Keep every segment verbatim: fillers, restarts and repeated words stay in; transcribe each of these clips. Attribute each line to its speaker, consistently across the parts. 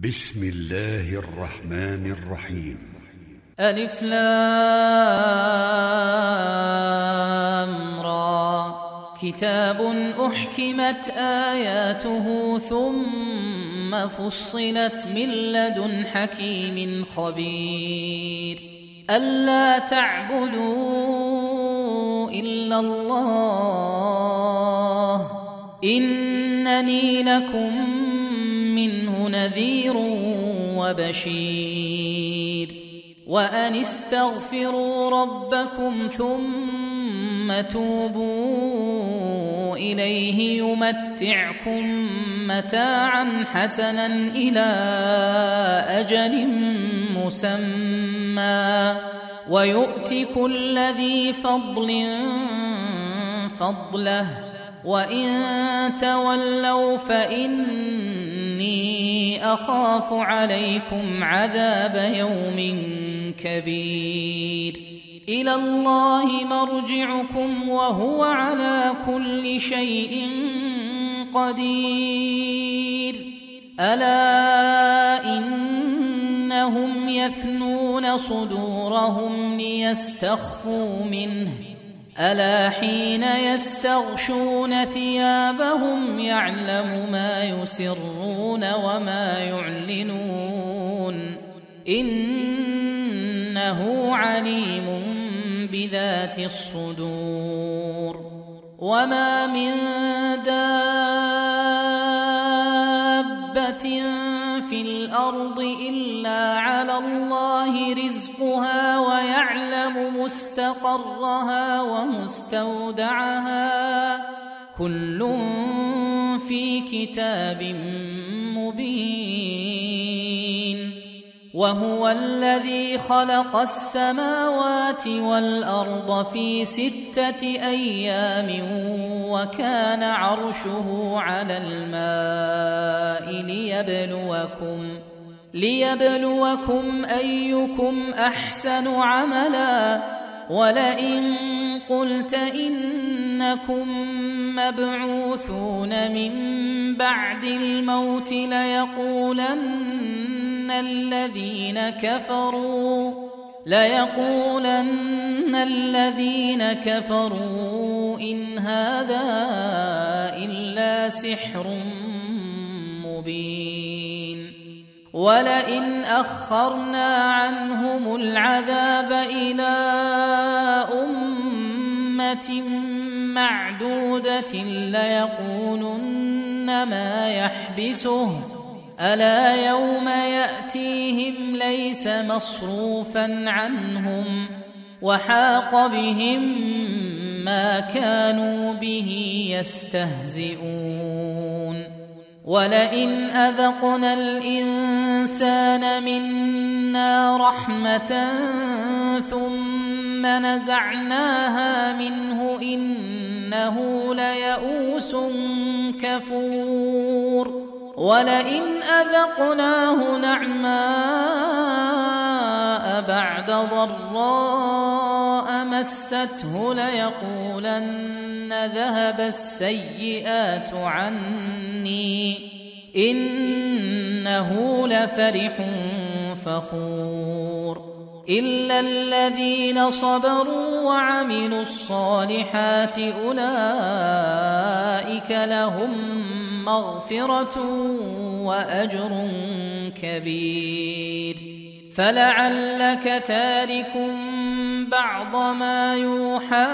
Speaker 1: بسم الله الرحمن الرحيم.
Speaker 2: ألف لام را. كتاب أحكمت آياته ثم فصلت من لدن حكيم خبير. ألا تعبدوا إلا الله إنني لكم منه نذير وبشير. وأن استغفروا ربكم ثم توبوا إليه يمتعكم متاعا حسنا إلى أجل مسمى ويؤت كل ذي فضل فضله وإن تولوا فإني أخاف عليكم عذاب يوم كبير. إلى الله مرجعكم وهو على كل شيء قدير. ألا إنهم يثنون صدورهم ليستخفوا منه ألا حين يستغشون ثيابهم يعلم ما يسرون وما يعلنون إنه عليم بذات الصدور. وما من دابة في الأرض إلا على الله رزقها ويعلم مستقرها ومستودعها كل في كتاب مبين. وهو الذي خلق السماوات والأرض في ستة أيام وكان عرشه على الماء ليبلوكم ليبلوكم أيكم أحسن عملا. ولئن قلت إنكم مبعوثون من بعد الموت ليقولن الذين كفروا ليقولن الذين كفروا إن هذا إلا سحر مبين. ولئن أخرنا عنهم العذاب إلى أمة معدودة ليقولن ما يحبسه ألا يوم يأتيهم ليس مصروفا عنهم وحاق بهم ما كانوا به يستهزئون. ولئن أذقنا الإنسان منا رحمة ثم نزعناها منه إنه ليئوس كفور. ولئن أذقناه نعماء بعد ضراء مسته ليقولن ذهب السيئات عني إنه لفرح فخور. إلا الذين صبروا وعملوا الصالحات أولئك لهم مغفرة وأجر كبير. فلعلك تارك بعض ما يوحى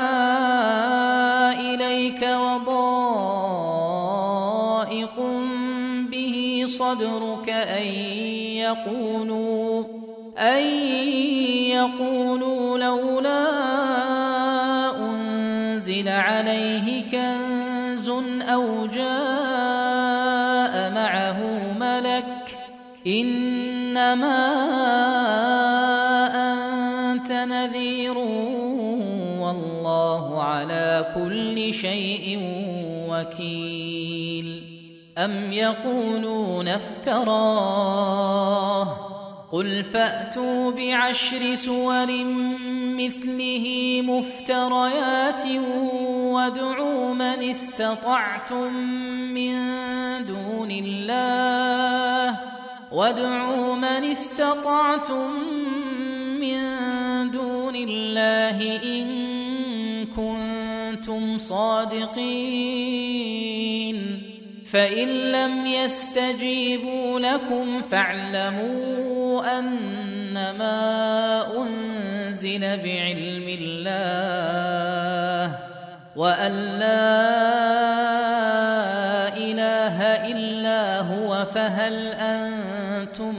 Speaker 2: إليك وضائق به صدرك أن يقولوا أن يقولوا لولا أنزل عليه كنز أو جاء معه ملك إنما أنت نذير والله على كل شيء وكيل. أم يقولون افتراه قل فأتوا بعشر سور مثله مفتريات وادعوا من استطعتم من دون الله وادعوا من استطعتم من دون الله إن كنتم صادقين فإن لم يستجيبوا لكم فاعلموا أنما أنزل بعلم الله وأن لا إله إلا هو فهل أنتم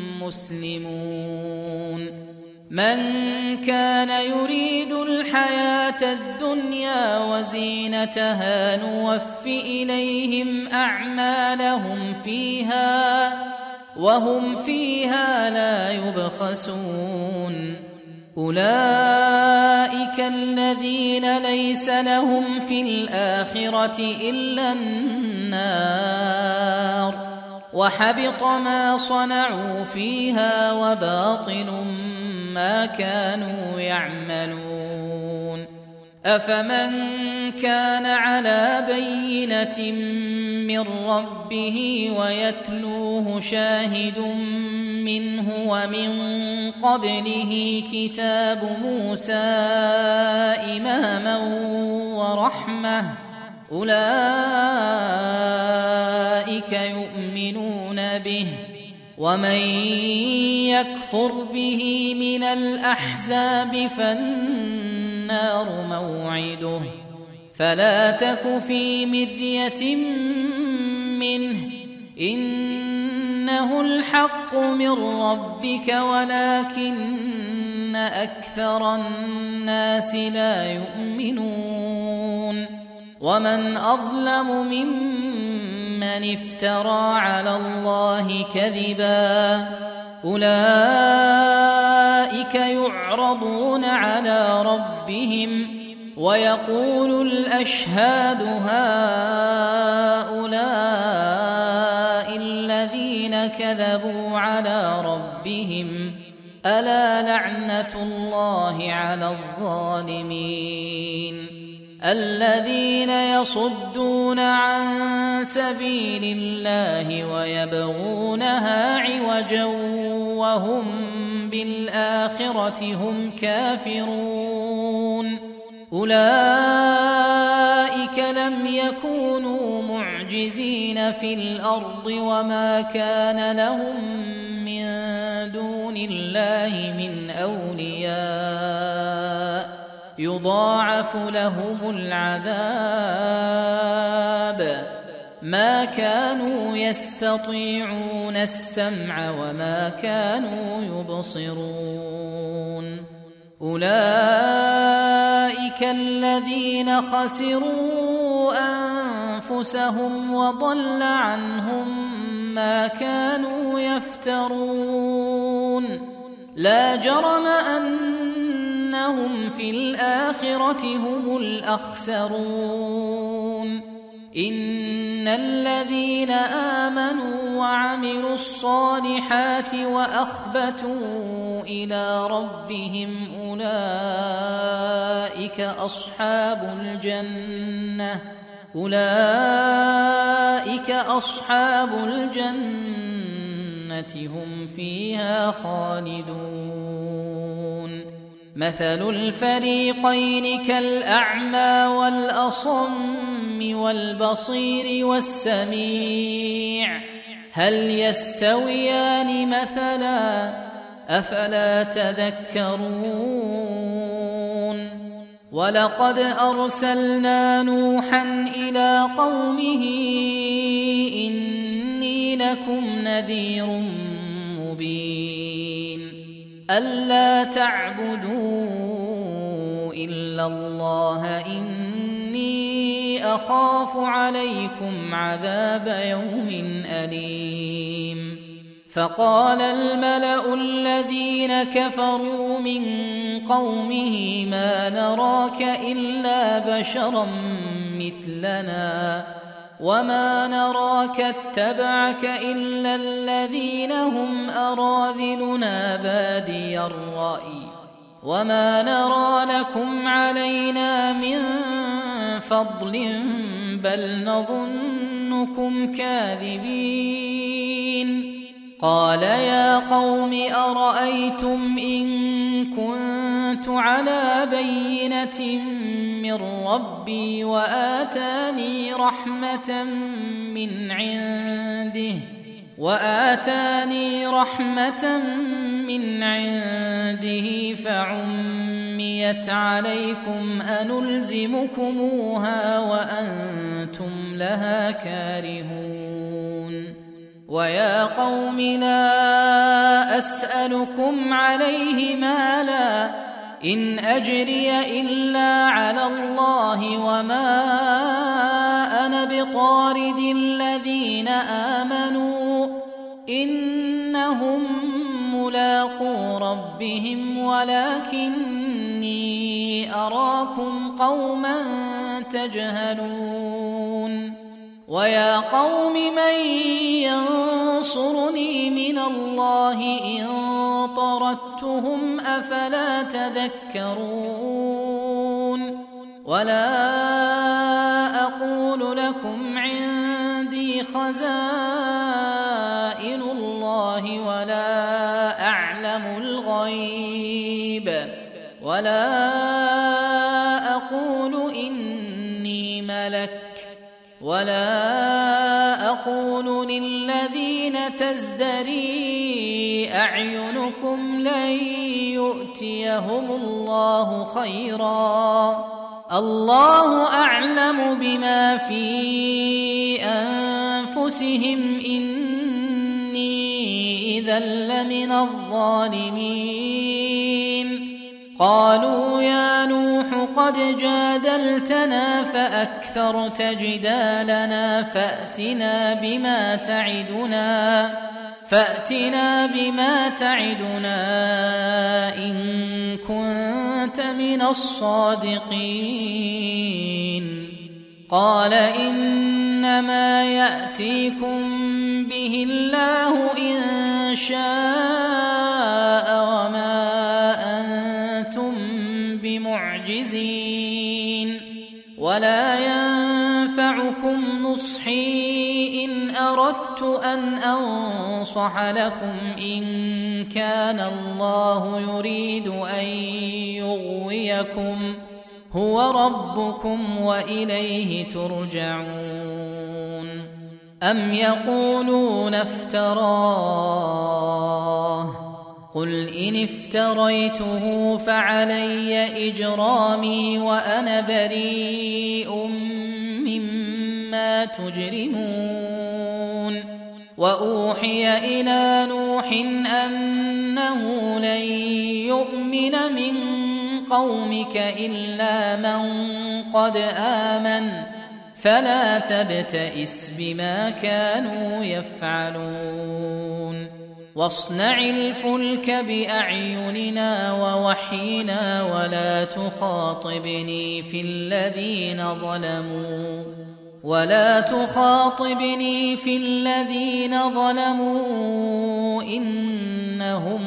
Speaker 2: مسلمون من كان يريد الحياة الدنيا وزينتها نوف إليهم أعمالهم فيها وهم فيها لا يبخسون أولئك الذين ليس لهم في الآخرة إلا النار وحبط ما صنعوا فيها وباطل ما كانوا يعملون أفمن كان على بينة من ربه ويتلوه شاهد منه ومن قبله كتاب موسى إماما ورحمة أولئك يؤمنون به ومن يكفر به من الأحزاب فالنار موعده فلا تك في مرية منه إنه الحق من ربك ولكن أكثر الناس لا يؤمنون ومن أظلم ممن افترى على الله كذبا أولئك يعرضون على ربهم ويقول الأشهاد هؤلاء الذين كذبوا على ربهم ألا لعنة الله على الظالمين الذين يصدون عن سبيل الله ويبغونها عوجا وهم بالآخرة هم كافرون أولئك لم يكونوا معجزين في الأرض وما كان لهم من دون الله من أولياء يضاعف لهم العذاب ما كانوا يستطيعون السمع وما كانوا يبصرون أولئك الذين خسروا أنفسهم وضل عنهم ما كانوا يفترون لا جرم أنهم في الآخرة هم الأخسرون إن الذين آمنوا وعملوا الصالحات وأخبتوا إلى ربهم أولئك أصحاب الجنة أولئك أصحاب الجنة هم فيها خالدون مثل الفريقين كالأعمى والأصم والبصير والسميع هل يستويان مثلا أفلا تذكرون ولقد أرسلنا نوحا إلى قومه إني لكم نذير مبين ألا تعبدوا إلا الله إني أخاف عليكم عذاب يوم أليم فقال الملأ الذين كفروا من قومه ما نراك إلا بشرا مثلنا وما نراك اتبعك إلا الذين هم أراذلنا بادي الرأي وما نرى لكم علينا من فضل بل نظنكم كاذبين قال يا قوم أرأيتم إن كنت على بينة من ربي وآتاني رحمة من عنده وآتاني رحمة من عنده فعميت عليكم أنلزمكموها وأنتم لها كارهون ويا قوم لا أسألكم عليه مالا إن أجري إلا على الله وما أنا بطارد الذين آمنوا إنهم ملاقو ربهم ولكني أراكم قوما تجهلون ويا قوم من ينصرني من الله إن طردتهم أفلا تذكرون ولا أقول لكم عندي خزائن الله ولا أعلم الغيب ولا أقول إني ملك ولا أقول للذين تزدري أعينكم لن يؤتيهم الله خيرا الله أعلم بما في أنفسهم إني إذا لمن الظالمين قالوا يا نوح قد جادلتنا فأكثرت جدالنا فأتنا بما تعدنا فأتنا بما تعدنا إن كنت من الصادقين قال إنما يأتيكم به الله إن شاء وما أنتم بمعجزين ولا ينفعكم نصحي إن أردت أن أنصح لكم إن كان الله يريد أن يغويكم هو ربكم وإليه ترجعون أم يقولون افتراه قل إن افتريته فعلي إجرامي وأنا بريء مما تجرمون وأوحي إلى نوح أنه لن يؤمن من قومك إلا من قد آمن فلا تبتئس بما كانوا يفعلون واصنع الفلك بأعيننا ووحينا ولا تخاطبني في الذين ظلموا ولا تخاطبني في الذين ظلموا إنهم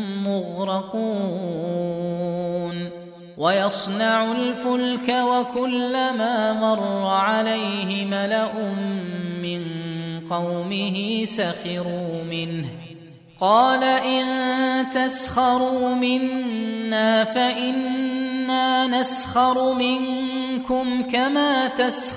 Speaker 2: مغرقون ويصنع الفلك وكلما مر عليه ملأ من قومه سخروا منه قال إن تسخروا منا فإنا نسخر منكم كما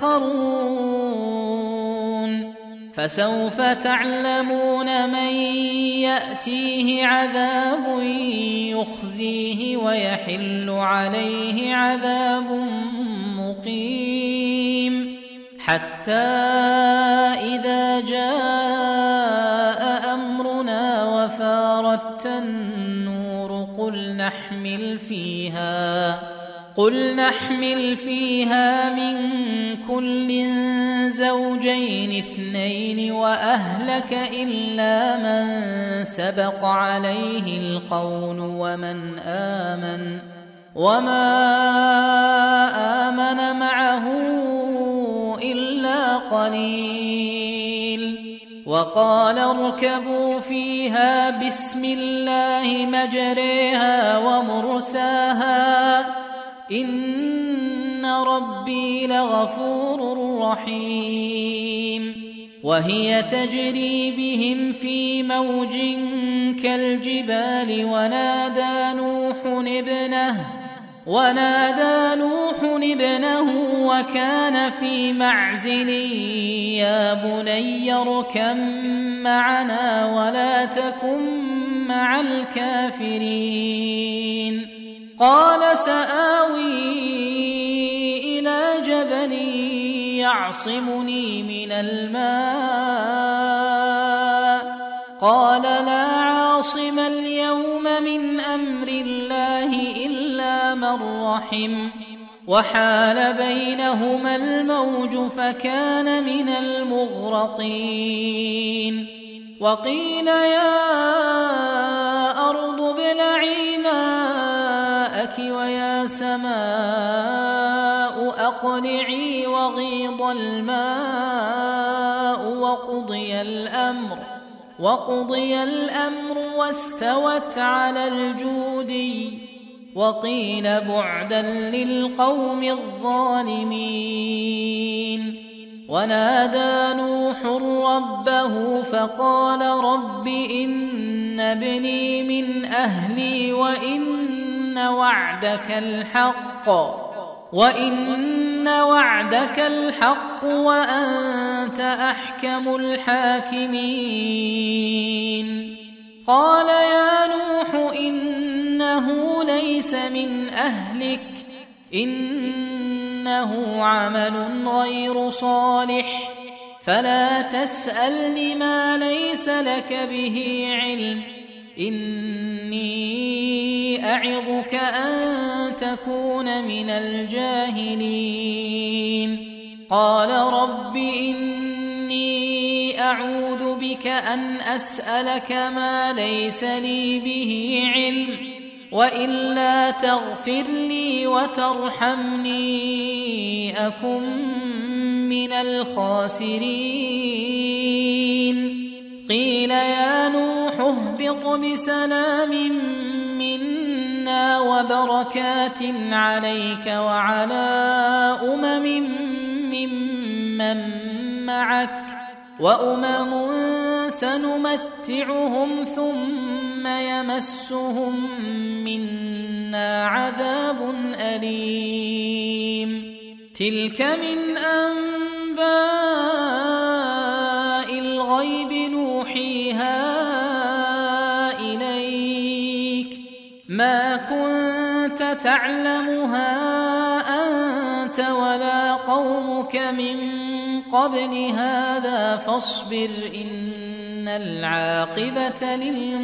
Speaker 2: تسخرون فسوف تعلمون من يأتيه عذاب يخزيه ويحل عليه عذاب مقيم حتى إذا جاء أمرنا وفارت النور قل نحمل فيها قل نحمل فيها من كل زوجين اثنين وأهلك إلا من سبق عليه القول ومن آمن وما آمن معه إلا قليل وقال اركبوا فيها بسم الله مجريها ومرساها إن ربي لغفور رحيم وهي تجري بهم في موج كالجبال ونادى نوح ابنه ونادى نوح ابنه وكان في معزل يا بني اركب معنا ولا تكن مع الكافرين قال سآوي إلى جبل يعصمني من الماء قال لا عاصم اليوم من أمر الله إلا من رحم وحال بينهما الموج فكان من المغرقين وقيل يا أرض ابلعي ماءك ويا سماء أقلعي وغيض الماء وقضي الأمر وقضي الأمر واستوت على الجودي وقيل بعدا للقوم الظالمين ونادى نوح ربه فقال رب إن ابني من أهلي وإن وعدك الحق وإن وعدك الحق وأنت أحكم الحاكمين قال يا نوح إنه ليس من أهلك إنه عمل غير صالح فلا تسألني ما ليس لك به علم إني أعظك أن تكون من الجاهلين قال رب إني أعوذ بك أن أسألك ما ليس لي به علم وإلا تغفر لي وترحمني أكن من الخاسرين قيل يا نوح اهبط بسلام منا وبركات عليك وعلى أمم ممن معك وأمم سنمتعهم ثم يمسهم منا عذاب أليم تلك من أنباء الغيب نوحيها إليك ما كنت تعلمها أنت ولا قومك من قبل هذا فاصبر إن العاقبة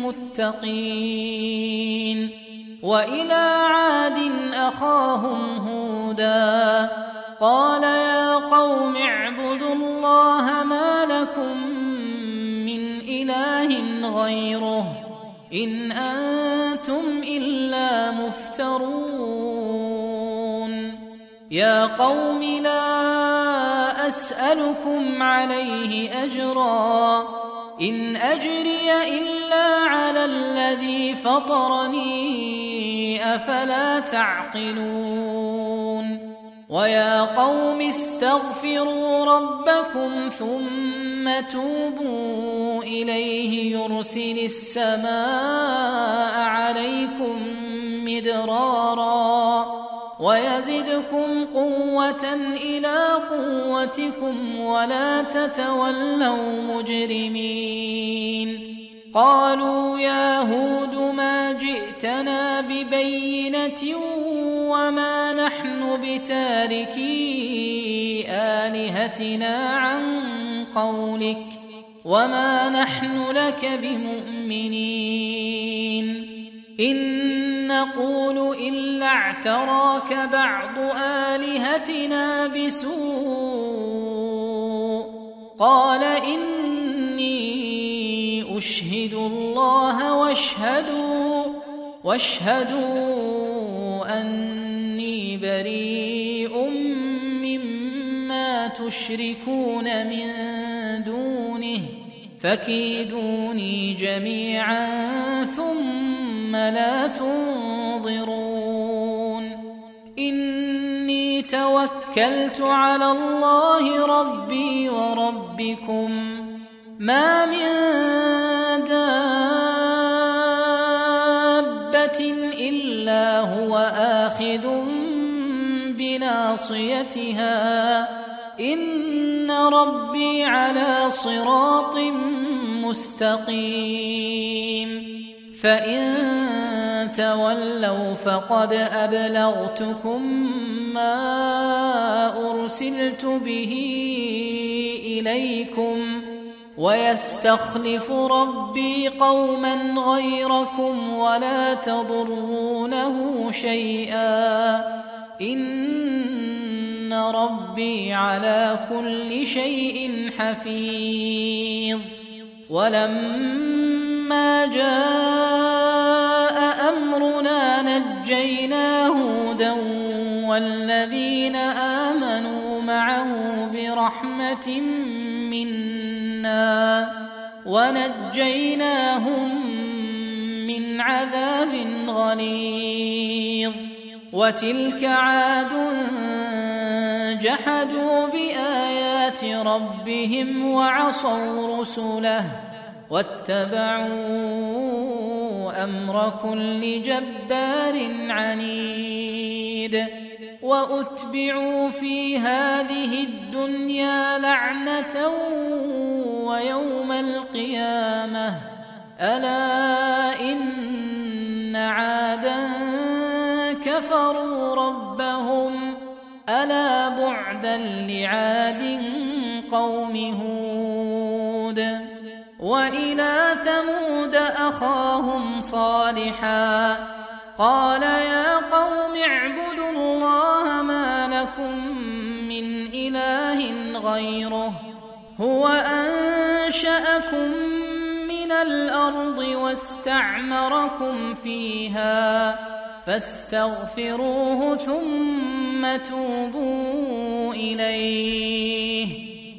Speaker 2: للمتقين وإلى عاد أخاهم هودا قال يا قوم اعبدوا الله ما لكم من إله غيره إن أنتم إلا مفترون يا قوم لا أسألكم عليه أجرا إن أجري إلا على الذي فطرني أفلا تعقلون ويا قوم استغفروا ربكم ثم توبوا إليه يرسل السماء عليكم مدرارا ويزدكم قوة إلى قوتكم ولا تتولوا مجرمين قالوا يا هود ما جئتنا ببينة وما نحن بتاركي آلهتنا عن قولك وما نحن لك بمؤمنين إن نقول إلا اعتراك بعض آلهتنا بسوء قال إني أشهد الله واشهدوا واشهدوا أني بريء مما تشركون من دونه فكيدوني جميعا ثم لا تنظرون إني توكلت توكلت على الله ربي وربكم ما من دابة إلا هو آخذ بناصيتها إن ربي على صراط مستقيم فإن تولوا فقد أبلغتكم ما أرسلت به إليكم ويستخلف ربي قوما غيركم ولا تضرونه شيئا إن ربي على كل شيء حفيظ ولما جاء أمرنا نجينا هودا والذين آمنوا معه برحمة منا ونجيناهم من عذاب غليظ وتلك عاد جحدوا بآيات ربهم وعصوا رسله واتبعوا أمر كل جبار عنيد وأتبعوا في هذه الدنيا لعنة ويوم القيامة ألا إن عادا كفروا ربهم ألا بعدا لعاد قوم هود وإلى ثمود أخاهم صالحا قال يا قوم اعبدوا الله ما لكم من إله غيره هو أنشأكم من الأرض واستعمركم فيها فاستغفروه ثم توبوا إليه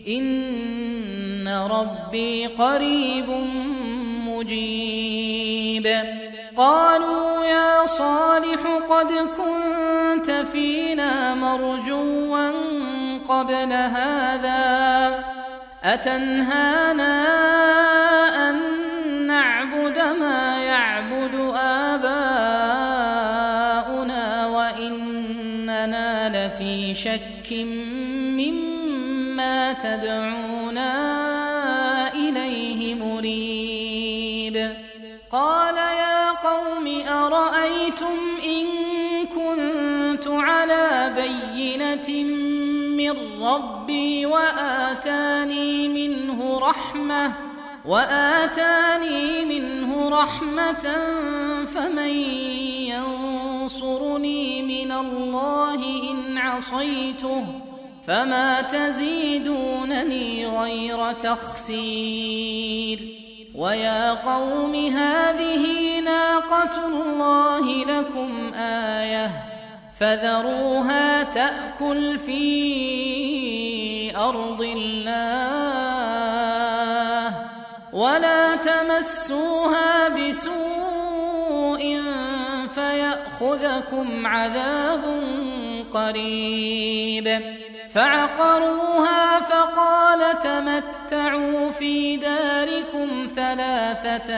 Speaker 2: إن ربي قريب مجيب قالوا يا صالح قد كنت فينا مرجوا قبل هذا أتنهانا أن نعبد ما يعبد آباؤنا وإننا لفي شك مما تدعونا إليه مريب قال يا قوم أرأيتم إن كنت على بينة من ربي وآتاني منه رحمة وآتاني منه رحمة فمن ينصرني من الله إن عصيته فما تزيدونني غير تخسير ويا قوم هذه ناقة الله لكم آية فذروها تأكل في أرض الله ولا تمسوها بسوء فيأخذكم عذاب قريب فعقروها فقال تمتعوا في داركم ثلاثة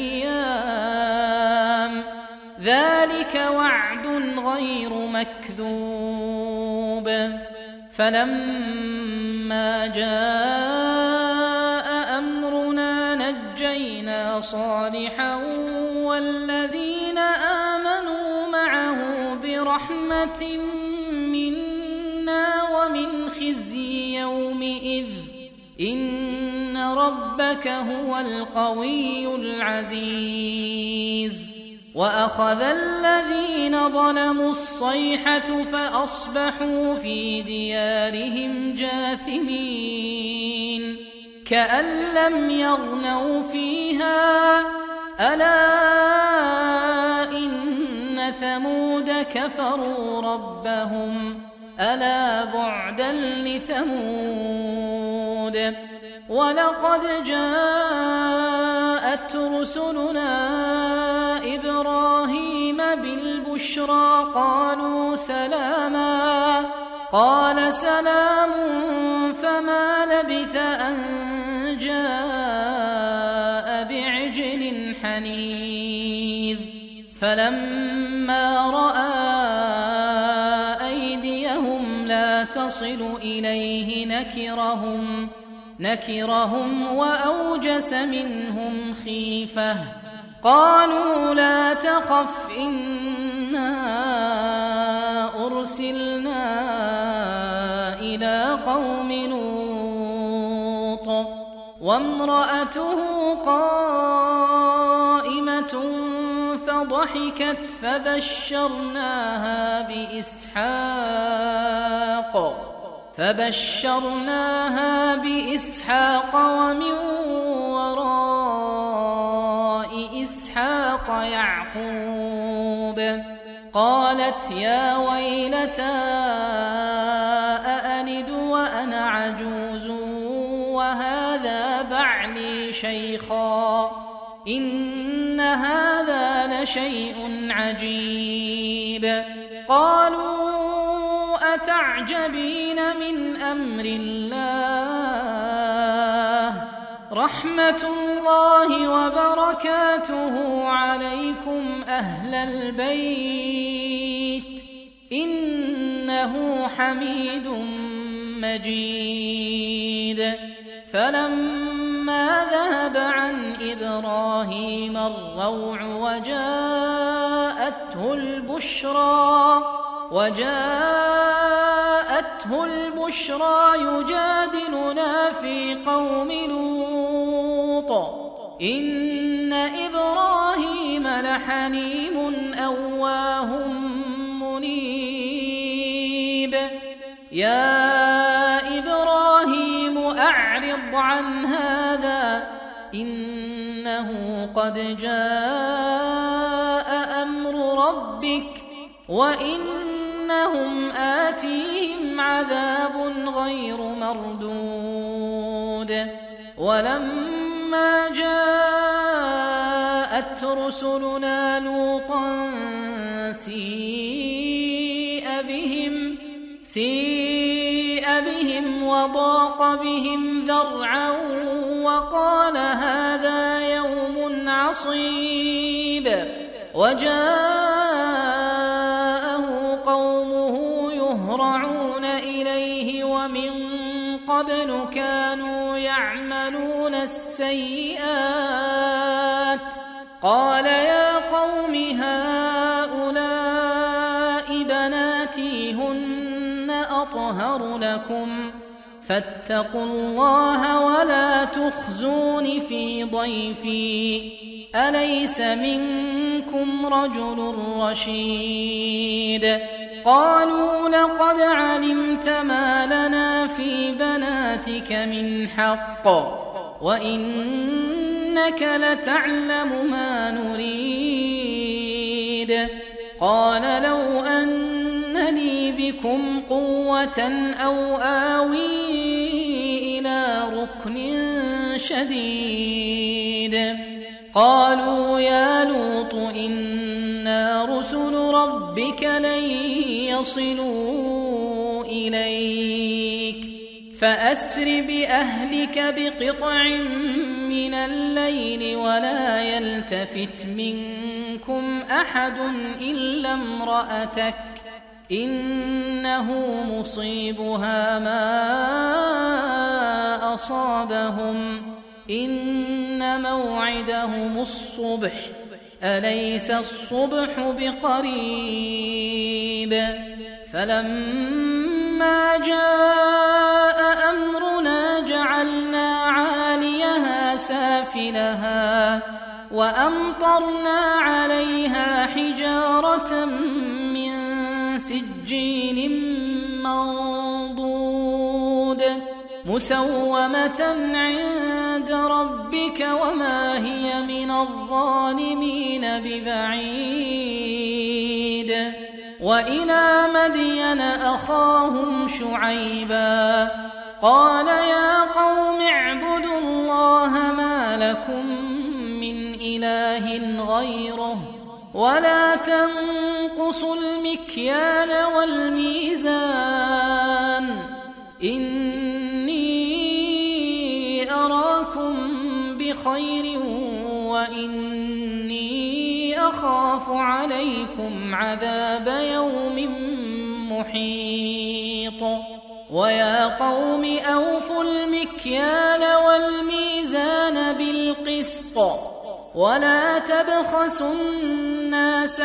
Speaker 2: أيام ذلك وعد غير مكذوب فلما جاء أمرنا نجينا صالحا والذين آمنوا معه برحمة منا ومن خزي يومئذ إن ربك هو القوي العزيز وأخذ الذين ظلموا الصيحة فأصبحوا في ديارهم جاثمين كأن لم يغنوا فيها ألا إن ثمود كفروا ربهم ألا بعدا لثمود ولقد جاءت رسلنا إبراهيم بالبشرى قالوا سلاما قال سلام فما لبث أن جاء بعجل حنيذ فلما رأى أيديهم لا تصل إليه نكرهم نكرهم وأوجس منهم خيفة قالوا لا تخف إنا أرسلنا إلى قوم لوط وامرأته قائمة فضحكت فبشرناها بإسحاق فبشرناها بإسحاق ومن وراء إسحاق يعقوب قالت يا ويلتى أألد وأنا عجوز وهذا بعلي شيخا إن هذا لشيء عجيب قالوا أتعجبين من أمر الله رحمة الله وبركاته عليكم أهل البيت إنه حميد مجيد فلما ذهب عن إبراهيم الروع وجاءته البشرى وجاءته البشرى يجادلنا في قوم لوط إن إبراهيم لحليم أواه منيب يا إبراهيم أعرض عن هذا إنه قد جاء أمر ربك وإنهم آتيهم عذاب غير مردود ولما جاءت رسلنا لوطا سيء بهم سيء بهم وضاق بهم ذرعا وقال هذا يوم عصيب وجاءه قومه يهرعون إليه ومن قبل كانوا يعملون السيئات قال يا قوم هؤلاء بناتي هن أطهر لكم فاتقوا الله ولا تخزون في ضيفي أليس منكم رجل رشيد قالوا لقد علمت ما لنا في بناتك من حق وإنك لتعلم ما نريد قال لو أن لي بكم قوة أو آوي إلى ركن شديد قالوا يا لوط إنا رسل ربك لن يصلوا إليك فأسر بأهلك بقطع من الليل ولا يلتفت منكم أحد إلا امرأتك إنه مصيبها ما أصابهم إن موعدهم الصبح أليس الصبح بقريب فلما جاء أمرنا جعلنا عاليها سافلها وأمطرنا عليها حجارة من سجيل منضود مسومة عند ربك وما هي من الظالمين ببعيد وإلى مدين أخاهم شعيبا قال يا قوم اعبدوا الله ما لكم من إله غيره ولا تنقصوا المكيال والميزان إني أراكم بخير وإني أخاف عليكم عذاب يوم محيط ويا قوم أوفوا المكيال والميزان بالقسط ولا تبخسوا الناس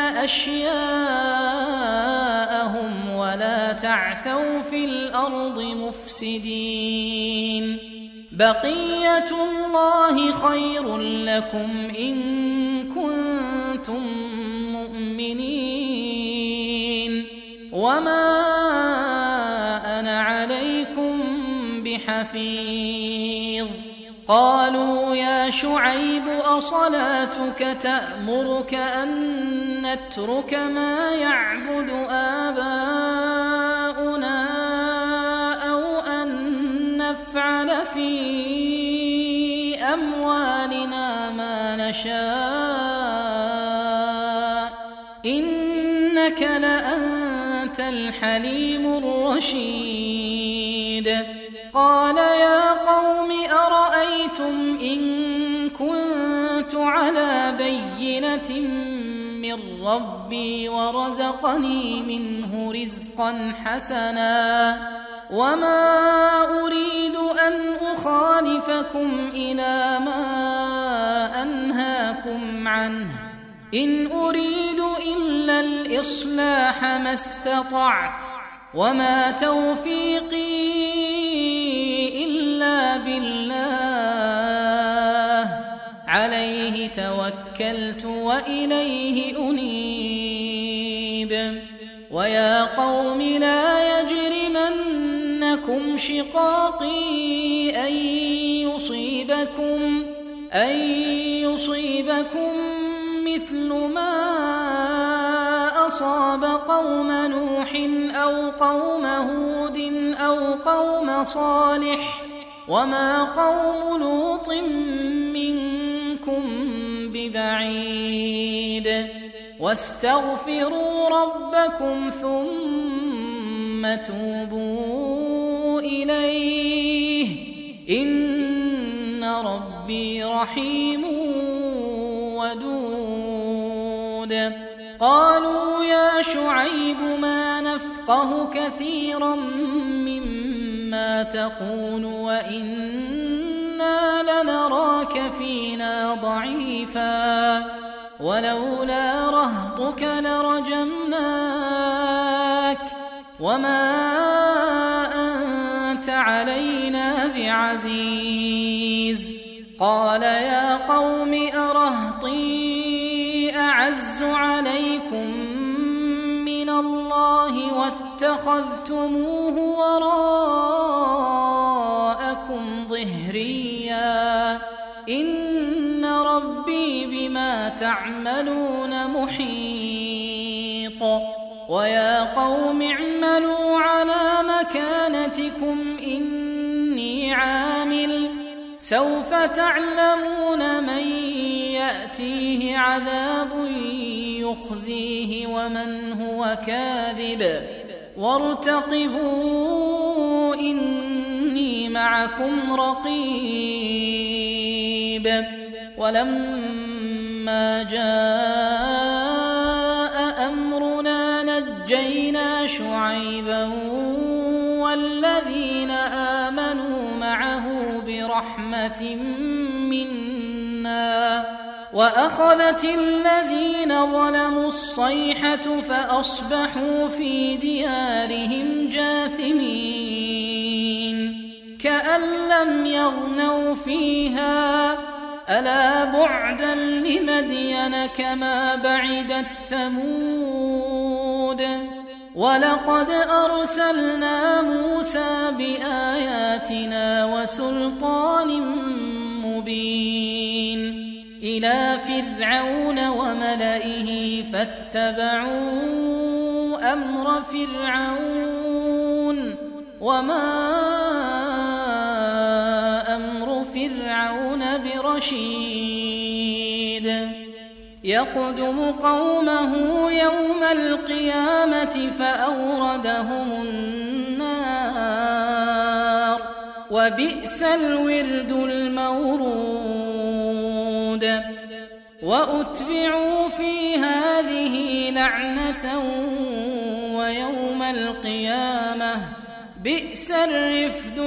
Speaker 2: أشياءهم ولا تعثوا في الأرض مفسدين بقية الله خير لكم إن كنتم مؤمنين وما أنا عليكم بحفيظ قالوا يا شعيب أصلاتك تأمرك أن نترك ما يعبد آباؤنا أو أن نفعل في أموالنا ما نشاء إنك لأنت الحليم الرشيد قال يا قوم أرأيتم إن كنت على بينة من ربي ورزقني منه رزقا حسنا وما أريد أن أخالفكم إلى ما أنهاكم عنه إن أريد إلا الإصلاح ما استطعت وما توفيقي إلا بالله عليه توكلت وإليه أنيب ويا قوم لا يجرمنكم شقاقي أن يصيبكم أن يصيبكم مثل ما أصاب قوم نوح أو قوم هود أو قوم صالح وما قوم لوط منكم ببعيد واستغفروا ربكم ثم توبوا إليه إن ربي رحيم ودود قالوا يا شعيب ما نفقه كثيرا مما تقول وإنا لنراك فينا ضعيفا ولولا رهطك لرجمناك وما أنت علينا بعزيز قال يا قوم أرهطي أعز عليكم من الله واتخذتموه وراءكم ظهريا إن ربي بما تعملون محيط ويا قوم اعملوا على مكانتكم إني عامل سوف تعلمون من يأتيه عذاب يخزيه ومن هو كاذب وارتقبوا إني معكم رقيب ولما جاء أمرنا نجينا شعيبا والذين آمنوا معه برحمة منا وأخذت الذين ظلموا الصيحة فأصبحوا في ديارهم جاثمين كأن لم يغنوا فيها ألا بعدا لمدين كما بعدت ثمود ولقد أرسلنا موسى بآياتنا وسلطان مبين إلى فرعون وملئه فاتبعوا أمر فرعون وما أمر فرعون برشيد يقدم قومه يوم القيامة فأوردهم النار وبئس الورد المورود وأتبعوا في هذه لعنة ويوم القيامة بئس الرفد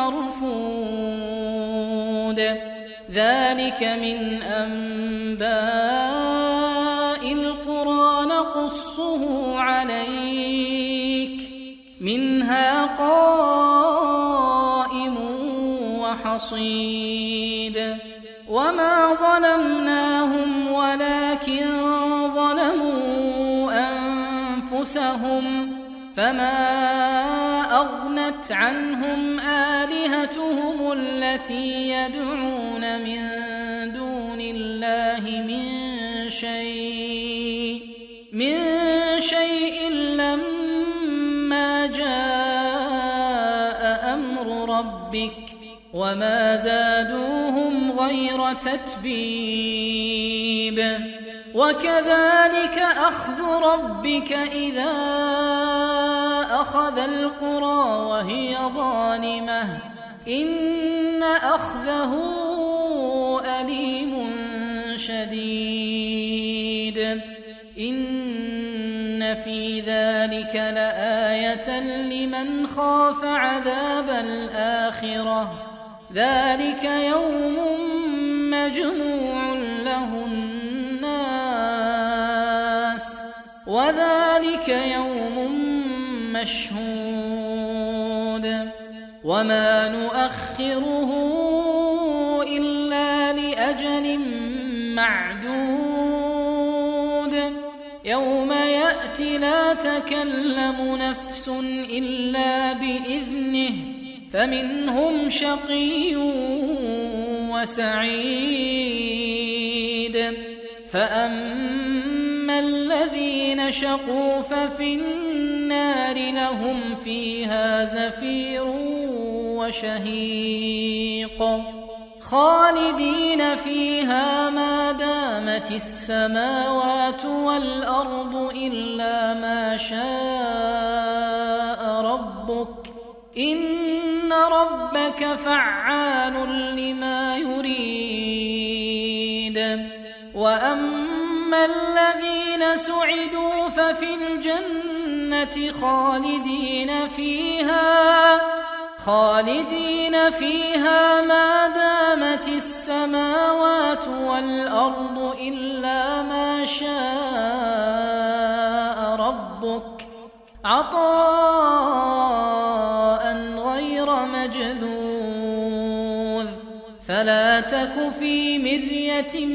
Speaker 2: المرفود ذلك من أنباء القرى نقصه عليك منها قائم وحصيد وما ظلمناهم ولكن ظلموا أنفسهم فما أغنت عنهم آلهتهم التي يدعون من دون الله من شيء من شيء لما جاء أمر ربك وما زادوهم غير تتبيب وكذلك أخذ ربك إذا أخذ القرى وهي ظالمة إن أخذه أليم شديد إن في ذلك لآية لمن خاف عذاب الآخرة ذلك يوم مجموع له الناس وذلك يوم مشهود وما نؤخره إلا لأجل معدود يوم يأتي لا تكلم نفس إلا بإذنه فمنهم شقي وسعيد فأما الذين شقوا ففي النار لهم فيها زفير وشهيق خالدين فيها ما دامت السماوات والأرض إلا ما شاء ربك إن ربك فعال لما يريد وأما الذين سعدوا ففي الجنة خالدين فيها خالدين فيها ما دامت السماوات والأرض إلا ما شاء ربك عطاء غير مجذوذ فلا تك في مرية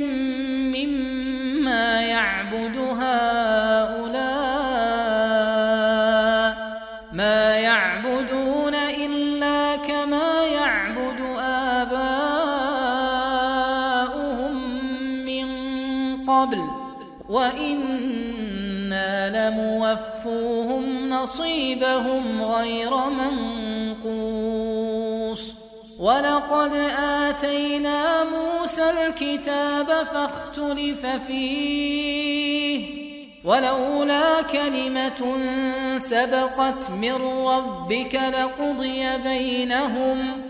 Speaker 2: مما يعبد هؤلاء ما يعبدون إلا كما يعبد آباؤهم من قبل وإنا لموفوهم نصيبهم غير منقوص ولقد آتينا موسى الكتاب فاختلف فيه ولولا كلمة سبقت من ربك لقضي بينهم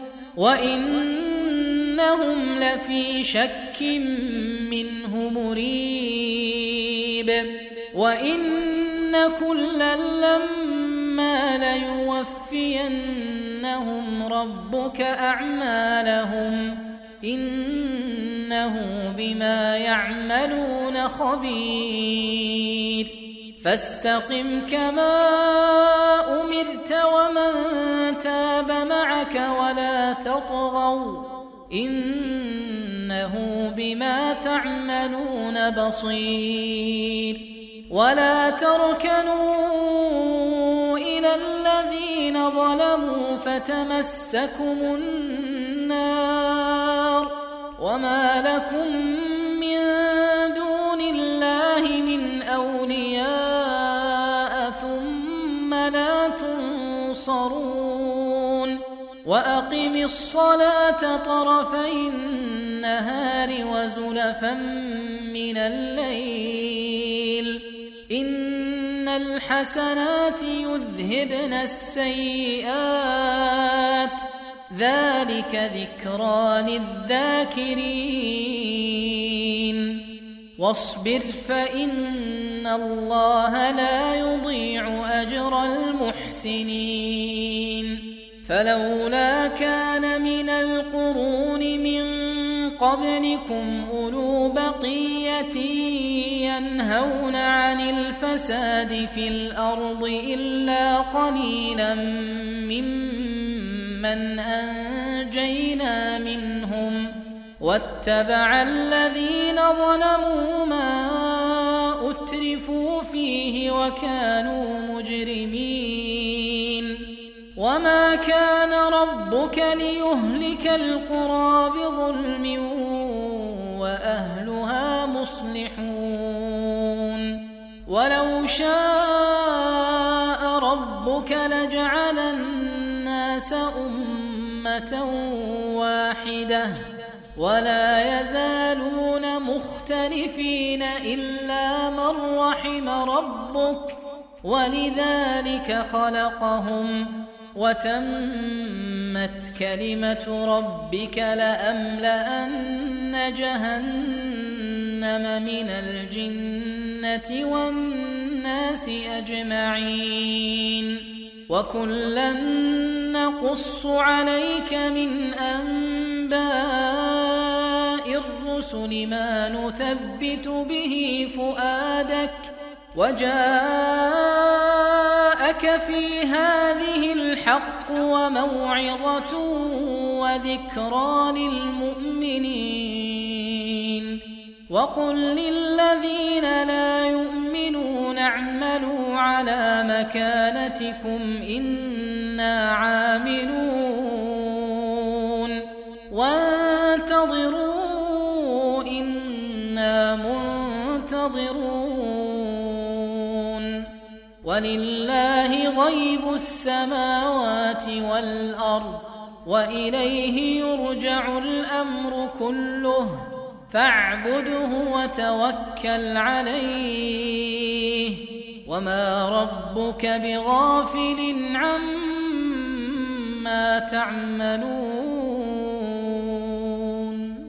Speaker 2: وإنهم لفي شك منه مريب وإن كلا لما ليوفينهم ربك أعمالهم إنه بما يعملون خبير فاستقم كما أمرت ومن تاب معك ولا تطغوا إنه بما تعملون بصير ولا تركنوا إلى الذين ظلموا فتمسكم النار وما لكم من دون الله من أولياء ثم لا تنصرون وأقم الصلاة طرفي النهار وزلفا من الليل إن الحسنات يذهبن السيئات ذلك ذكرى للذاكرين واصبر فإن الله لا يضيع أجر المحسنين فلولا كان من القرون من قبلكم أولو بقية ينهون عن الفساد في الأرض إلا قليلا ممن أنجينا منهم واتبع الذين ظلموا ما أترفوا فيه وكانوا مجرمين وما كان ربك ليهلك القرى بظلم وأهلها مصلحون ولو شاء ربك لجعل الناس أمة واحدة ولا يزالون مختلفين إلا من رحم ربك ولذلك خلقهم وتمت كلمة ربك لأملأن جهنم من الجنة والناس أجمعين وكلا نقص عليك من أنباء الرسل ما نثبت به فؤادك وجاءك في هذه الحق وموعظة وذكرى للمؤمنين وقل للذين لا يؤمنون اعملوا على مكانتكم إنا عاملون وانتظروا إنا منتظرون ولله غيب السماوات والأرض وإليه يرجع الأمر كله فاعبده وتوكل عليه وما ربك بغافل عما تعملون.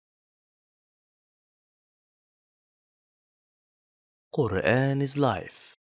Speaker 3: Quran is life.